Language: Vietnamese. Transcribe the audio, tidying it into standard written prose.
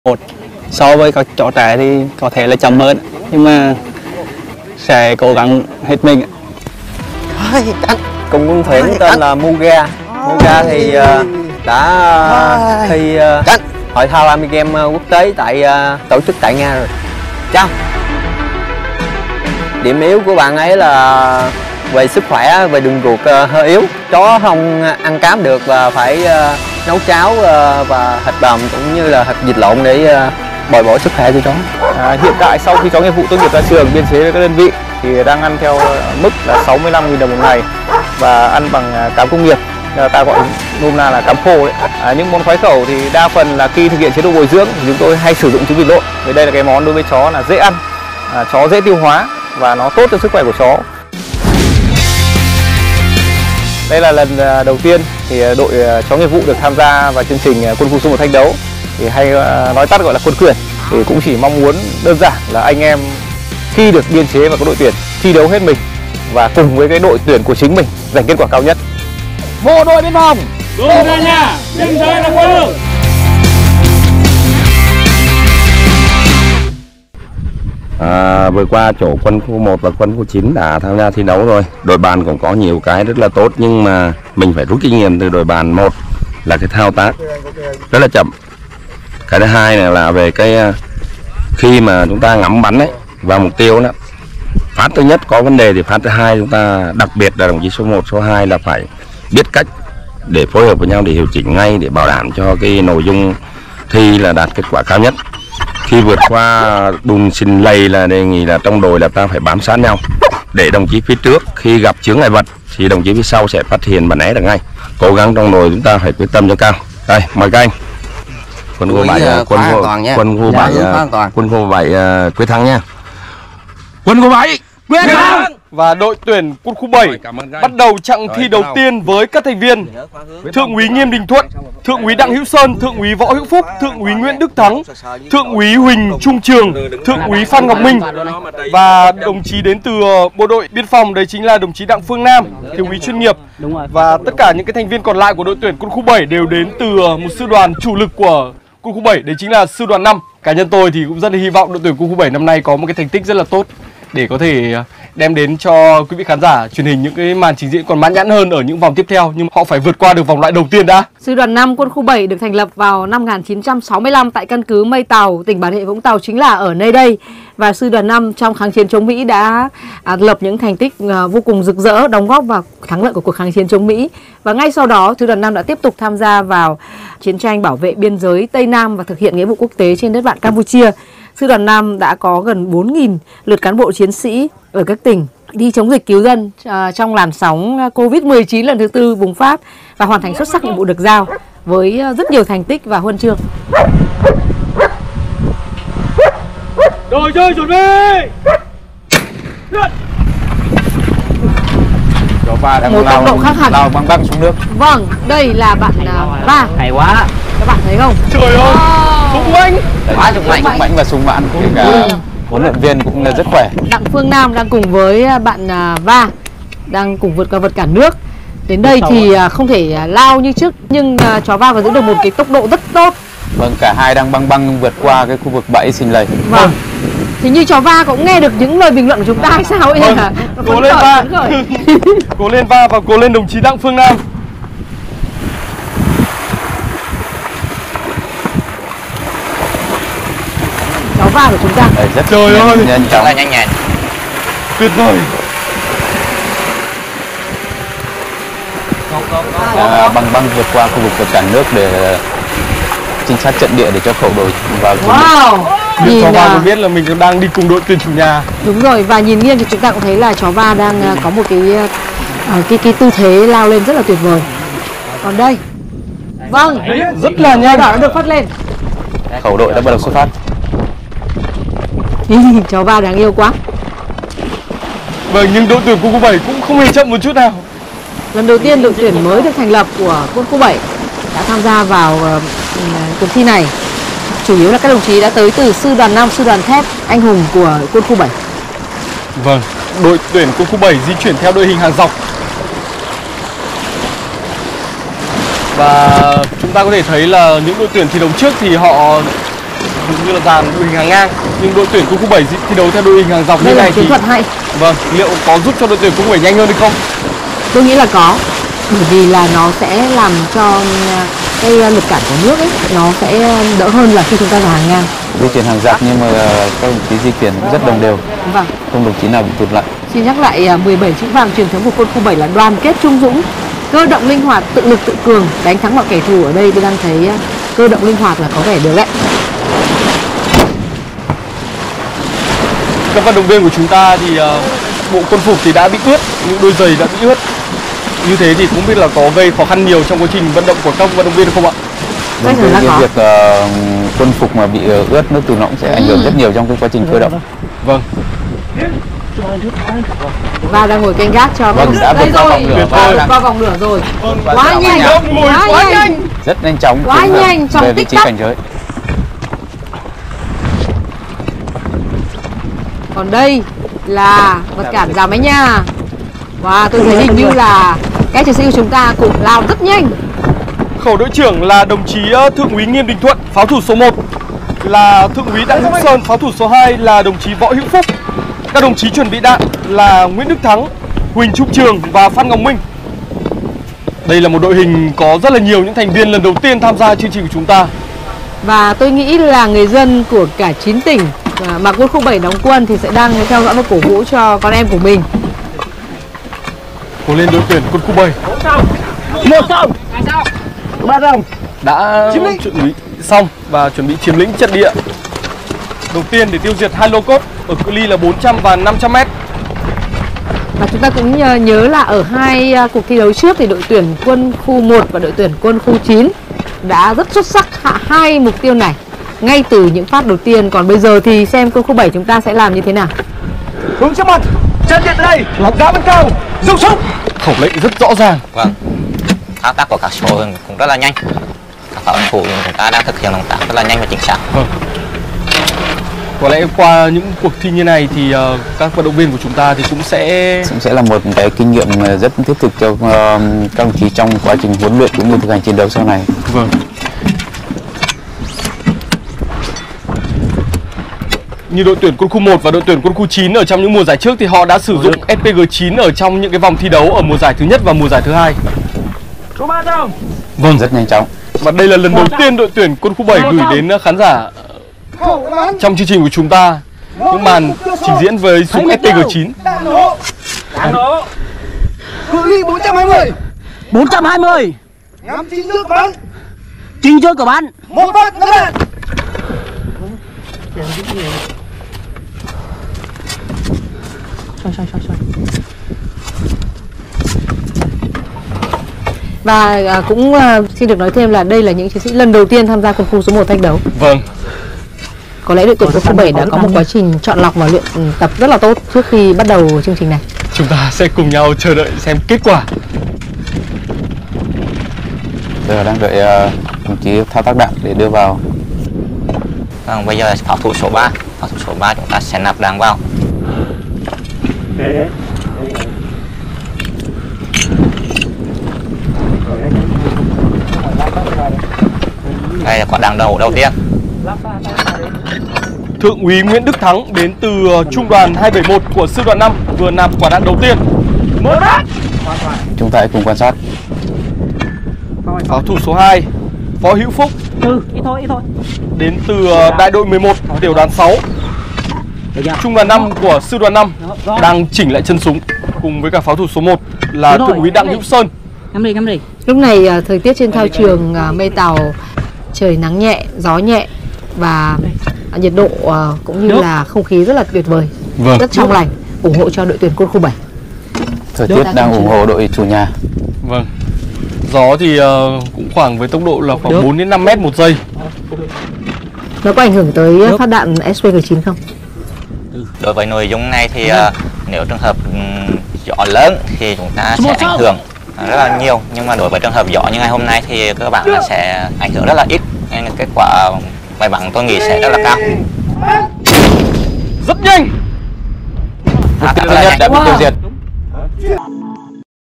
Một, so với các chó trẻ thì có thể là chậm hơn, nhưng mà sẽ cố gắng hết mình. Cùng quân thuyền tên là Muga. Muga thì đã thi hội thao Army Game quốc tế tại tổ chức tại Nga rồi. Chào. Điểm yếu của bạn ấy là về sức khỏe, về đường ruột hơi yếu. Chó không ăn cám được và phải nấu cháo và thịt bằm cũng như là thịt vịt lộn để bồi bổ sức khỏe cho chó. Hiện tại sau khi chó nghiệp vụ tốt nghiệp ra trường biên chế với các đơn vị thì đang ăn theo mức là 65.000 đồng một ngày và ăn bằng cám công nghiệp, ta gọi nôm na là cám khô đấy. Những món khoái khẩu thì đa phần là khi thực hiện chế độ bồi dưỡng thì chúng tôi hay sử dụng trứng vịt lộn. Vì đây là cái món đối với chó là dễ ăn, chó dễ tiêu hóa và nó tốt cho sức khỏe của chó. Đây là lần đầu tiên thì đội chó nghiệp vụ được tham gia vào chương trình Quân khu số 1 Thách Đấu, thì hay nói tắt gọi là quân khuyển. Thì cũng chỉ mong muốn đơn giản là anh em khi được biên chế vào các đội tuyển thi đấu hết mình và cùng với cái đội tuyển của chính mình giành kết quả cao nhất. Bộ đội biên phòng luôn là nhà, biên giới là quê hương. Vừa qua chỗ quân khu 1 và quân khu 9 đã tham gia thi đấu rồi. Đội bàn cũng có nhiều cái rất là tốt, nhưng mà mình phải rút kinh nghiệm từ đội bàn. Một là cái thao tác rất là chậm. Cái thứ hai là về cái khi mà chúng ta ngắm bắn ấy vào mục tiêu đó, phát thứ nhất có vấn đề thì phát thứ hai chúng ta, đặc biệt là đồng chí số 1, số 2 là phải biết cách để phối hợp với nhau để điều chỉnh ngay để bảo đảm cho cái nội dung thi là đạt kết quả cao nhất. Khi vượt qua bùn xình lầy là đề nghị là trong đội là ta phải bám sát nhau để đồng chí phía trước khi gặp chướng ngại vật thì đồng chí phía sau sẽ phát hiện và né được ngay. Cố gắng trong đội chúng ta phải quyết tâm cho cao. Đây, mời các anh. Quân khu 7 quân khu 7 quyết thắng nha. Quân khu 7 quyết thắng. Và đội tuyển quân khu 7 bắt đầu chặng thi đầu tiên với các thành viên Thượng úy Nghiêm Đình Thuận, Thượng úy Đặng Hữu Sơn, Thượng úy Võ Hữu Phúc, Thượng úy Nguyễn Đức Thắng, Thượng úy Huỳnh Trung Trường, Thượng úy Phan Ngọc Minh và đồng chí đến từ bộ đội biên phòng, đấy chính là đồng chí Đặng Phương Nam, thiếu úy chuyên nghiệp. Và tất cả những cái thành viên còn lại của đội tuyển quân khu 7 đều đến từ một sư đoàn chủ lực của quân khu 7, đấy chính là sư đoàn 5. Cá nhân tôi thì cũng rất là hy vọng đội tuyển quân khu 7 năm nay có một cái thành tích rất là tốt để có thể đem đến cho quý vị khán giả truyền hình những cái màn trình diễn còn mãn nhãn hơn ở những vòng tiếp theo, nhưng họ phải vượt qua được vòng loại đầu tiên đã. Sư đoàn 5 quân khu 7 được thành lập vào năm 1965 tại căn cứ Mây Tàu, tỉnh Bà Rịa Vũng Tàu chính là ở nơi đây. Và sư đoàn 5 trong kháng chiến chống Mỹ đã lập những thành tích vô cùng rực rỡ, đóng góp vào thắng lợi của cuộc kháng chiến chống Mỹ. Và ngay sau đó, sư đoàn 5 đã tiếp tục tham gia vào chiến tranh bảo vệ biên giới Tây Nam và thực hiện nghĩa vụ quốc tế trên đất bạn Campuchia. Sư đoàn 5 đã có gần 4.000 lượt cán bộ chiến sĩ ở các tỉnh đi chống dịch cứu dân trong làn sóng Covid-19 lần thứ 4 bùng phát và hoàn thành xuất sắc nhiệm vụ được giao với rất nhiều thành tích và huân chương. Đội chơi chuẩn bị. Chó Va đang một tốc độ khác hẳn, lao băng băng xuống nước. Vâng, đây là bạn Va. Hay quá. Các bạn thấy không? Trời ơi, sung mãnh. Quá sung mãnh và sung mãn. Cả huấn luyện viên cũng là rất khỏe. Đặng Phương Nam đang cùng với bạn Va đang cùng vượt qua vật cản nước. Đến đây thì không thể lao như trước, nhưng chó Va vẫn giữ được một cái tốc độ rất tốt. Vâng, cả hai đang băng băng vượt qua cái khu vực bẫy xình lầy. Vâng. Thì như chó Va cũng nghe được những lời bình luận của chúng ta hay sao ấy nhỉ? Cố lên Va. Cố lên Va và cố lên đồng chí Đặng Phương Nam. Chó Va của chúng ta. Rất trời ơi, nhanh chóng, là nhanh nhẹn. Tuyệt vời. Băng băng vượt qua khu vực vật cản nước để trinh sát trận địa để cho khẩu đội vào. Wow. Nhìn chó Va cũng biết là mình đang đi cùng đội tuyển chủ nhà. Đúng rồi, và nhìn nghiêng thì chúng ta cũng thấy là chó Va đang có một cái tư thế lao lên rất là tuyệt vời. Còn đây, vâng, rất là nhanh, đã được phát lên. Khẩu đội đã bắt đầu xuất phát. Chó Va đáng yêu quá. Vâng, nhưng đội tuyển quân khu 7 cũng không hề chậm một chút nào. Lần đầu tiên đội tuyển mới được thành lập của quân khu 7 đã tham gia vào cuộc thi này. Chủ yếu là các đồng chí đã tới từ sư đoàn 5, sư đoàn thép anh hùng của quân khu 7. Vâng, đội tuyển quân khu 7 di chuyển theo đội hình hàng dọc. Và chúng ta có thể thấy là những đội tuyển thi đấu trước thì họ ví dụ như là dàn đội hình hàng ngang, nhưng đội tuyển quân khu 7 thi đấu theo đội hình hàng dọc như Đây là này một thì chiến thuật hay. vâng, liệu có giúp cho đội tuyển quân khu 7 nhanh hơn hay không? Tôi nghĩ là có, bởi vì là nó sẽ làm cho cái lực cản của nước ấy nó sẽ đỡ hơn là khi chúng ta là hàng ngang. Di chuyển hàng dọc nhưng mà các đồng chí di chuyển rất đồng đều, Vâng. không đồng chí nào bị tụt lại. Xin nhắc lại 17 chữ vàng truyền thống của quân khu 7 là đoàn kết trung dũng, cơ động linh hoạt, tự lực tự cường, đánh thắng mọi kẻ thù. Ở đây tôi đang thấy cơ động linh hoạt là có vẻ được đấy. Các vận động viên của chúng ta thì bộ quân phục thì đã bị ướt, những đôi giày đã bị ướt. Như thế thì cũng biết là có gây khó khăn nhiều trong quá trình vận động của các vận động viên không ạ? Chắc chắn là có. Việc quân phục mà bị ướt nước từ nó cũng sẽ ảnh hưởng rất nhiều trong cái quá trình cơ động. Vâng. Và đang ngồi canh gác cho Vâng, đã vượt qua vòng lửa vượt qua vòng lửa rồi. Quá nhanh, quá nhanh, rất nhanh chóng, quá nhanh trong về vị tích trí tắc. cảnh giới. Còn đây là vật cản rào mái nhà. Và tôi thấy hình như là các chiến sĩ của chúng ta cũng lao rất nhanh. Khẩu đội trưởng là đồng chí Thượng úy Nghiêm Đình Thuận, pháo thủ số 1, là Thượng úy Đặng Hữu Sơn, pháo thủ số 2 là đồng chí Võ Hữu Phúc. Các đồng chí chuẩn bị đạn là Nguyễn Đức Thắng, Huỳnh Trung Trường và Phan Ngọc Minh. Đây là một đội hình có rất là nhiều những thành viên lần đầu tiên tham gia chương trình của chúng ta. Và tôi nghĩ là người dân của cả 9 tỉnh mà quân khu 7 đóng quân thì sẽ đang theo dõi và cổ vũ cho con em của mình. Cố lên đội tuyển quân khu 7. 1-0, 3-0. Đã chuẩn bị xong và chuẩn bị chiếm lĩnh trận địa đầu tiên để tiêu diệt hai lô cốt ở cự ly là 400 và 500 m. Và chúng ta cũng nhớ là ở hai cuộc thi đấu trước thì đội tuyển quân khu 1 và đội tuyển quân khu 9 đã rất xuất sắc hạ hai mục tiêu này ngay từ những phát đầu tiên. Còn bây giờ thì xem quân khu 7 chúng ta sẽ làm như thế nào. Hướng trước mặt, chân điện đây, giá bên cao, dùng súng. Khẩu lệnh rất rõ ràng. Vâng, thao tác của các số cũng rất là nhanh. Các pháo thủ chúng ta đang thực hiện động tác rất là nhanh và chính xác. Vâng. Có lẽ qua những cuộc thi như này thì các vận động viên của chúng ta thì cũng sẽ là một cái kinh nghiệm rất thiết thực cho các đồng chí trong quá trình huấn luyện cũng như thực hành chiến đấu sau này. Vâng. Như đội tuyển quân khu 1 và đội tuyển quân khu 9 ở trong những mùa giải trước thì họ đã sử dụng SPG9 ở trong những cái vòng thi đấu ở mùa giải thứ nhất và mùa giải thứ hai. Vâng, rất nhanh chóng. Và đây là lần đầu tiên đội tuyển quân khu 7 gửi đến khán giả trong chương trình của chúng ta những màn trình diễn với súng SPG9. Cự ly 420. 420. Ngắm chính trước bắn. Chính trước của bạn. Một phát ném đạn. Và cũng xin được nói thêm là đây là những chiến sĩ lần đầu tiên tham gia quân khu số 1 thách đấu. Vâng. Có lẽ đội tuyển quân khu 7 đã có một quá trình chọn lọc và luyện tập rất là tốt trước khi bắt đầu chương trình này. Chúng ta sẽ cùng nhau chờ đợi xem kết quả. Giờ đang đợi đồng chí thao tác đạn để đưa vào. Vâng, bây giờ là pháo thủ số 3. Pháo thủ số 3 chúng ta sẽ nạp đạn vào. Đây là quả đạn đầu tiên. Thượng úy Nguyễn Đức Thắng đến từ trung đoàn 271 của sư đoàn 5 vừa nạp quả đạn đầu tiên. Chúng ta hãy cùng quan sát. Pháo thủ số 2 Võ Hữu Phúc Ít thôi. đến từ đại đội 11 tiểu đoàn 6 trung đoàn 5 của sư đoàn 5 đang chỉnh lại chân súng cùng với cả pháo thủ số 1 là thượng úy Đặng Hữu Sơn. Ngắm đi. Lúc này thời tiết trên thao trường mây tàu, trời nắng nhẹ, gió nhẹ và nhiệt độ cũng như là không khí rất là tuyệt vời, rất trong lành, ủng hộ cho đội tuyển quân khu 7. Thời tiết đang ủng hộ đội chủ nhà. Vâng. Gió thì cũng khoảng với tốc độ là khoảng 4 đến 5 mét một giây. Nó có ảnh hưởng tới phát đạn SPG9 không? Đối với nội dung này thì nếu trường hợp gió lớn thì chúng ta sẽ ảnh hưởng rất là nhiều, nhưng mà đối với trường hợp gió như ngày hôm nay thì các bạn sẽ ảnh hưởng rất là ít, nên kết quả bài bắn tôi nghĩ sẽ rất là cao. Rất nhanh. Mục tiêu thứ nhất đã bị tiêu diệt.